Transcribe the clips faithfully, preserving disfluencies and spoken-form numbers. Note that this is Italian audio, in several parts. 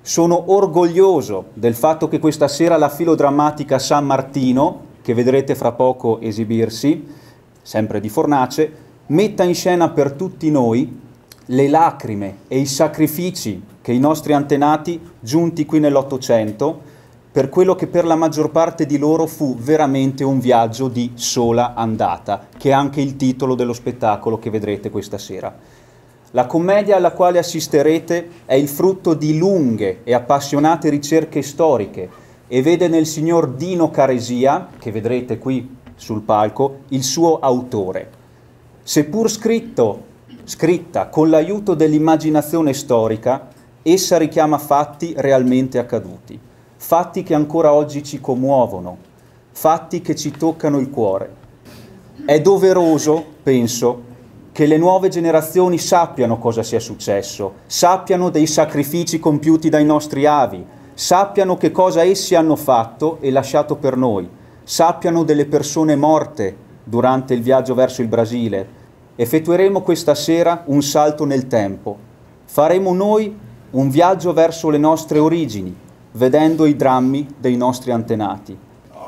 Sono orgoglioso del fatto che questa sera la filodrammatica San Martino, che vedrete fra poco esibirsi, sempre di Fornace, metta in scena per tutti noi le lacrime e i sacrifici che i nostri antenati, giunti qui nell'Ottocento, per quello che per la maggior parte di loro fu veramente un viaggio di sola andata, che è anche il titolo dello spettacolo che vedrete questa sera. La commedia alla quale assisterete è il frutto di lunghe e appassionate ricerche storiche e vede nel signor Dino Caresia, che vedrete qui sul palco, il suo autore. Seppur scritto, scritta con l'aiuto dell'immaginazione storica, essa richiama fatti realmente accaduti, fatti che ancora oggi ci commuovono, fatti che ci toccano il cuore. È doveroso, penso, che le nuove generazioni sappiano cosa sia successo, sappiano dei sacrifici compiuti dai nostri avi, sappiano che cosa essi hanno fatto e lasciato per noi, sappiano delle persone morte durante il viaggio verso il Brasile. Effettueremo questa sera un salto nel tempo. Faremo noi un viaggio verso le nostre origini, vedendo i drammi dei nostri antenati.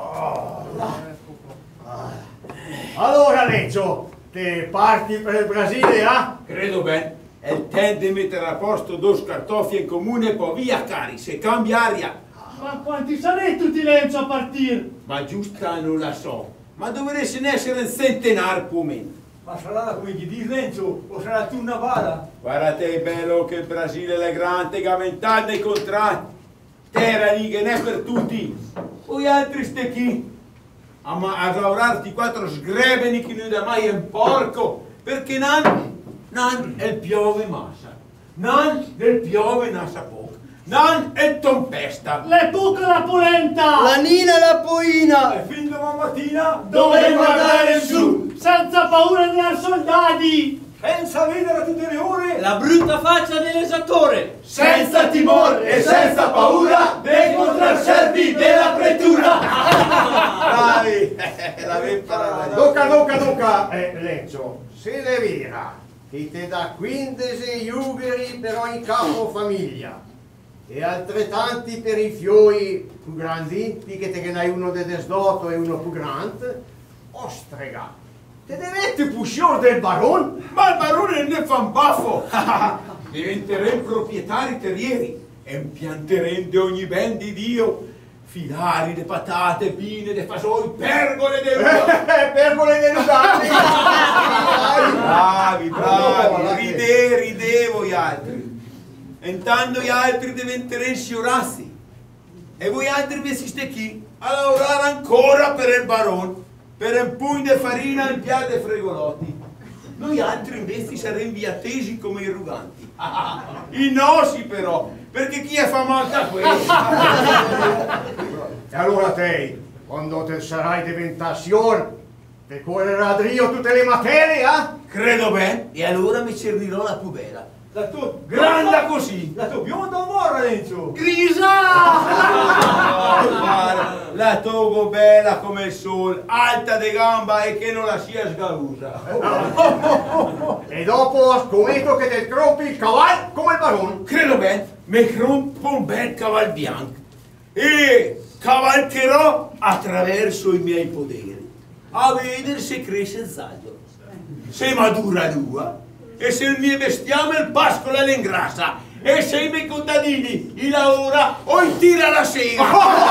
Allora, Leccio, te parti per il Brasile, ah? Credo bene. È il tempo di mettere a posto due scartoffie in comune e poi via cari, se cambia aria. Ma quanti sarete tutti Lenzo a partire? Ma giusta non la so, ma dovresti essere un centenario più o meno. Ma sarà come gli dici Lenzo, o sarà tu una bala? Guarda te, bello, che il Brasile è grande, che ha vent'anni nei contratti. Terra lì che ne è per tutti. Poi altri ste chi? A, a lavorarti quattro sgrebeni che non da mai un porco, perché non, non è il piove massa, non del piove nasa poco, non è tempesta. Le buca la polenta! La nina e la poina! E fin domani mattina dove guardare su, senza paura dei soldati, senza vedere tutte le ore la brutta faccia dell'esattore, senza timore e senza paura dei contrasservi della pretura. Bravi, l'avevi imparata. Duca, duca, duca, eh, Lenzo, se è vera che te dà quindici iugeri per ogni capofamiglia e altrettanti per i fioi più grandi, che te che ne hai uno di desdoto e uno più grande, ostrega, te devete pusciore del baron? Ma il barone ne fa un baffo. Diventeremo proprietari terrieri e impianteremo di ogni ben di Dio filari, de patate, pine, de fasoli, pergole de uva. Pergole de Lugani! Bravi, bravi, ride, ride voi altri. E intanto gli altri diventeremo sciorassi. E voi altri vi siete chi? A lavorare ancora per il baron, per un pugno di farina in piatto e fregolotti. Noi altri invece saremmo via attesi come i ruganti. I nostri però, perché chi è famata questo? E allora te, quando te sarai diventazione, te correrà a Dio tutte le materie, eh? Credo bene, e allora mi servirò la più bella. La tua Grande così! La tua bionda o mora, Lenzo? Grisa! La togo bella come il sole, alta di gamba e che non la sia sgarusa. E dopo scommetto che te crompi il cavallo come il barone. Credo bene, mi crompo un bel caval bianco e cavalcherò attraverso i miei poderi a vedere se cresce il saldo, se madura l'ua e se il mio bestiame il pascola l'ingrassa e se i miei contadini i lavora o i tira la sera.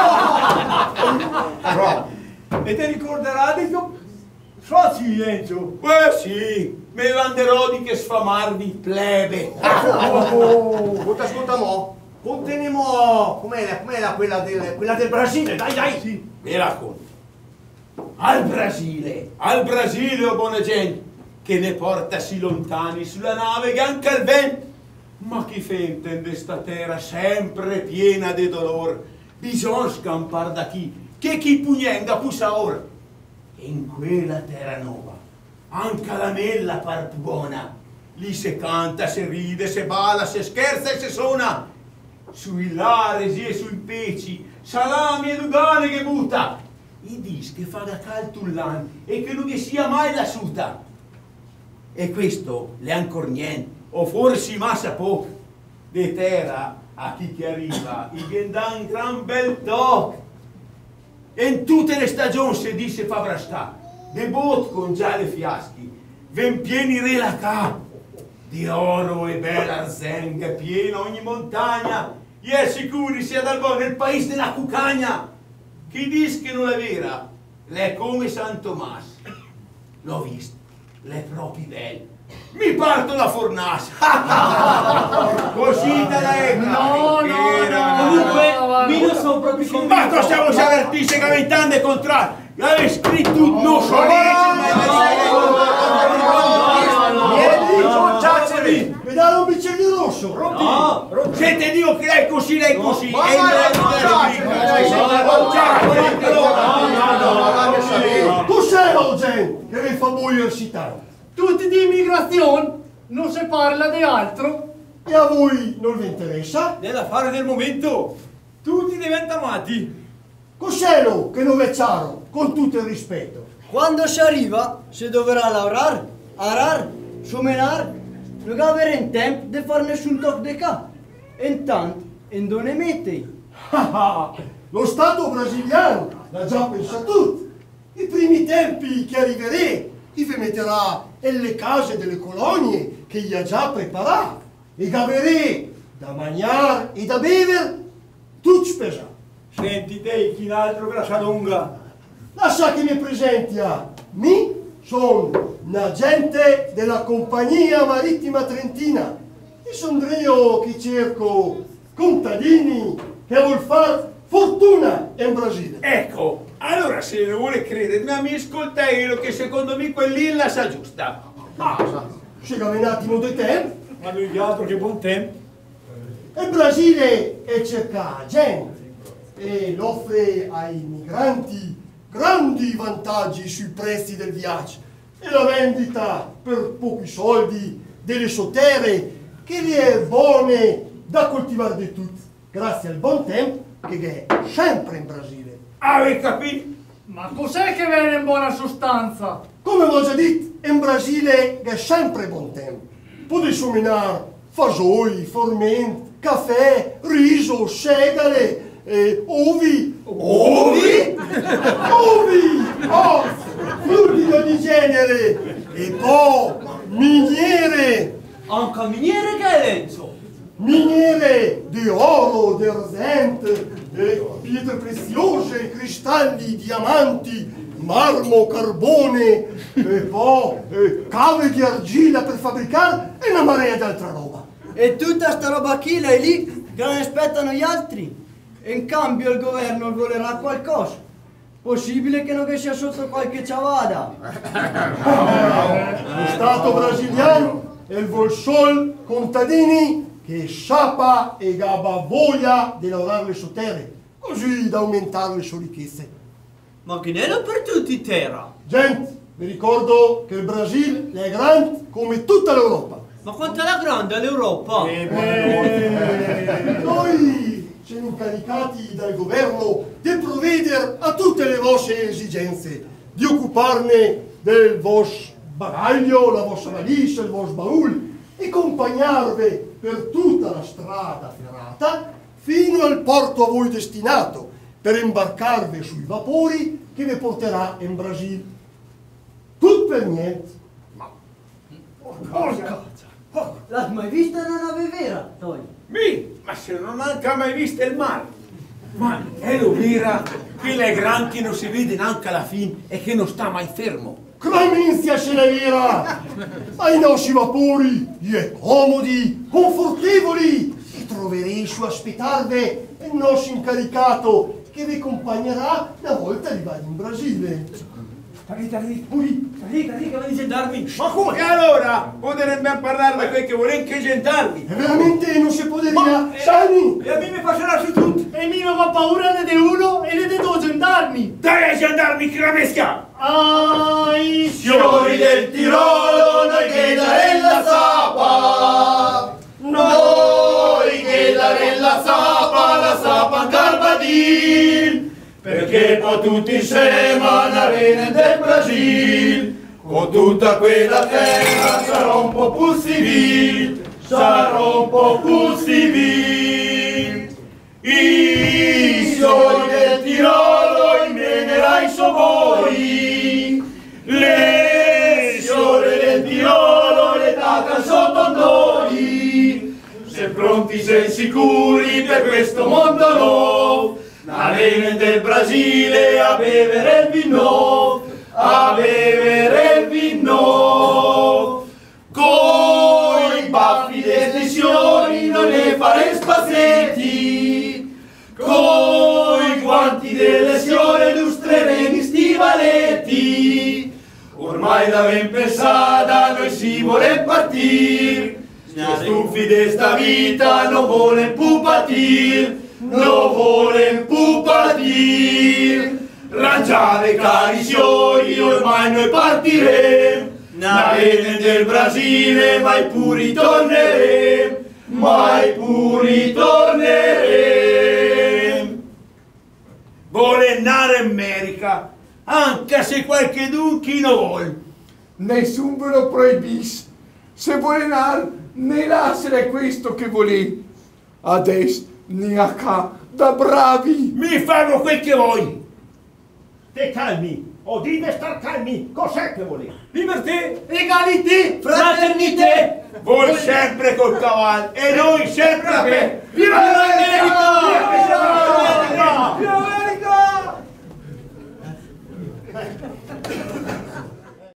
E ti ricorderai di più soci, Lenzo? Eh sì, mi vanderò di che sfamarvi plebe. Oh, ascolta mo, contenemo com'è com'era quella del, quella del Brasile, dai dai! Sì. Vi racconto. Al Brasile, al Brasile, oh buona gente, che ne porta sì lontani sulla nave che anche il vento. Ma chi fente in questa terra sempre piena di dolor, bisogna scampar da chi, che chi pugnenga pusa ora. E in quella terra nuova, anche la mela par buona, lì se canta, se ride, se balla, se scherza e se suona, sui laresi e sui peci, salami e dugane che butta, e dis che fa da caltullan e che non vi sia mai la suta. E questo le ancor niente, o forse massa poco, di terra a chi che arriva, i che dà un gran bel toc. E in tutte le stagioni si dice fa brastà, de bot con già le fiaschi, ven pieni relacà, di oro e bella arzenga piena ogni montagna, e è sicuri sia dal buon nel paese della cucagna. Chi dice che non è vera, l'è come San Tommaso. L'ho visto, l'è proprio bello. Mi parto la fornace. Così da lei. No, no, no. Comunque, mi non sono proprio convinto. Ma cosa stiamo a avertire che vent'anni e contrario? L'avevi scritto non so Vieni, mi dare un bicchiere rosso. no, siete Dio che lei così, lei così. Ma cos'è la gente che vi fa muoversi tanto? Tutti di immigrazione, non si parla di altro. E a voi non vi interessa? Nell'affare del momento, tutti diventano matti. Cos'è lo che non è chiaro, con tutto il rispetto? Quando si arriva, si dovrà lavorare, arar, sumenar, non avere in tempo di fare nessun tocco di capo. Intanto, in dove mette? Lo Stato brasiliano l'ha già pensato tutto. I primi tempi che arriverete, vi metterà nelle case delle colonie che gli ha già preparato e gaverete da mangiare e da bere, tutto spesato. Senti te, chi altro grassa lunga. Lascia che mi presenti a mi, sono un agente della compagnia marittima trentina e sono io che cerco contadini che vuol far fortuna in Brasile. Ecco, allora se lo vuole credere, ma mi ascolta io che secondo me quell'illa la sa giusta. Ah, se gavenati non di tempo, Ma lui che altro che buon tempo. il Brasile è cerca gente e lo offre ai migranti grandi vantaggi sui prezzi del viaggio e la vendita per pochi soldi delle sotere che le è buone da coltivare di tutti, grazie al buon tempo che è sempre in Brasile. Avete capito? Ma cos'è che viene in buona sostanza? Come ho già detto, in Brasile è sempre buon tempo. Potete somminare fasoi, formenti, caffè, riso, segale, eh, ovi. Ovi? Ovi! Oh, frutti di ogni genere. E poi miniere. Anche miniere che è Lenzo. Miniere di oro, di argento, eh, pietre preziose, cristalli, diamanti, marmo, carbone, e poi eh, cave di argilla per fabbricare e una marea di altra roba. E tutta sta roba qui, lei lì, che non aspettano gli altri. E in cambio il governo volerà qualcosa. Possibile che non che sia sotto qualche ciavada. Lo Stato brasiliano e il vuol sol contadini che sciapa e gaba voglia di lavorare le sue terre, così da aumentare le sue ricchezze. Ma che ne è per tutti terra? Gente, vi ricordo che il Brasile è grande come tutta l'Europa. Ma quanto è la grande l'Europa? Eh, noi siamo incaricati dal governo di provvedere a tutte le vostre esigenze, di occuparne del vostro bagaglio, la vostra valigia, il vostro baule e accompagnarvi per tutta la strada ferrata fino al porto a voi destinato per imbarcarvi sui vapori che vi porterà in Brasile. Tutto per niente. Ma porca! L'hai mai vista e non ave vera, Tony? Mi, ma se non ha anche mai visto il mare. Ma è lo vera che le granchi non si vede neanche alla fine e che non sta mai fermo. Clemenza ce l'è vera! Ai nostri vapori, gli è comodi, confortevoli, e troverei su aspettarvi il nostro incaricato che vi accompagnerà una volta arrivati in Brasile. Tarì, tarì, ui, tarì, tarì, che vuoi gendarmi? Ma come? E allora potremmo parlare di quel che vuole anche gendarmi. E veramente non si può dire Ma- Sani! E a me mi passerà su tutto. E mi non ha paura né di uno e né di due gendarmi. Dai ai gendarmi che la mesca! Ai Fiori del Tirolo, noi che la sapa, noi che la sapa, la sapa Carbadil, perché poi tutti insieme alla vene del Brasile, con tutta quella terra sarà un po' più civile, sarà un po' più civile. pronti sei sicuri per questo mondo nuovo. Arene del Brasile a bevere il vino, a bevere il vino. Coi baffi le tensioni non ne fare spazzetti, coi guanti delle lesione lustreremo i stivaletti. Ormai da ben pensata noi si vuole partir, stufi de sta vita non vuole più patir, non vuole più patir. Rangiare cari signori, ormai noi partiremo, Narene del Brasile mai più ritorneremo, mai più ritorneremo. Vuole andare in America, anche se qualche dunchi non vuole. Nessun ve lo proibisce. Se vuole andare, ne lascerà questo che vuole. Adesso, neanche da bravi. Mi fanno quel che vuoi. Te calmi, o dite star calmi, cos'è che volete? Liberté, Egalité! fraternité. Voi sempre col cavallo e noi sempre a me. Viva l'America! Viva l'America! Viva l'America!